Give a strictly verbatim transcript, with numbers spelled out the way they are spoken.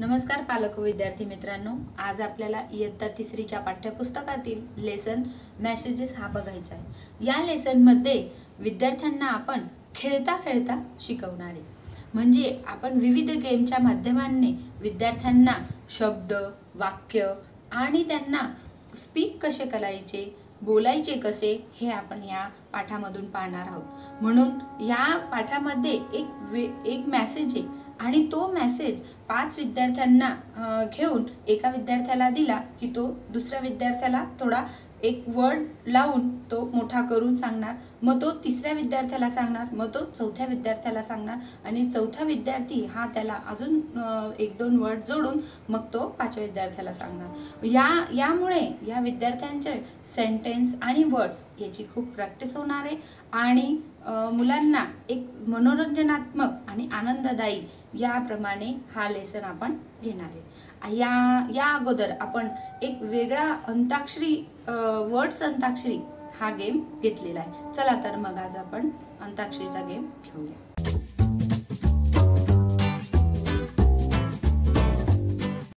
नमस्कार पालक व विद्यार्थी मित्रांनो, आज आपल्याला इयत्ता तिसरीच्या पाठ्यपुस्तकातील लेसन मेसेजेस हा बघायचा आहे। या लेसन मध्ये विद्यार्थ्यांना आपण खेळता खेळता शिकवणार आहे। म्हणजे आपण विविध गेमच्या माध्यमांनी विद्यार्थ्यांना शब्द, वाक्य आणि त्यांना स्पीक कसे करायचे, बोलायचे कसे हे आपण या पाठामधून पाहणार आहोत। म्हणून या पाठामध्ये एक एक मेसेज आहे आणि तो मेसेज पाच विद्यार्थ्यांना घेऊन एका विद्यार्थ्याला दिला की तो दुसऱ्या विद्यार्थ्याला थोडा एक वर्ड लावून तो मोठा करून सांगणार, मग तो तिसऱ्या विद्यार्थ्याला सांगणार, मग तो चौथ्या विद्यार्थ्याला सांगणार आणि चौथा विद्यार्थी हा त्याला अजून एक दोन वर्ड जोडून मग तो पाचव्या विद्यार्थ्याला सांगणार। या यामुळे या विद्यार्थ्यांचे सेंटेन्स आणि वर्ड्स याची खूप प्रॅक्टिस होणार आहे आणि मुलांना एक मनोरंजनात्मक आणि आनंददायी याप्रमाणे हा लेसन आपण घेणार आहे। या या अगोदर आपण एक वेगळा अंताक्षरी वर्ड्स अंताक्षरी हा गेम घेतलेला आहे। चला तर मग आज आपण अंताक्षरीचा गेम खेळूया।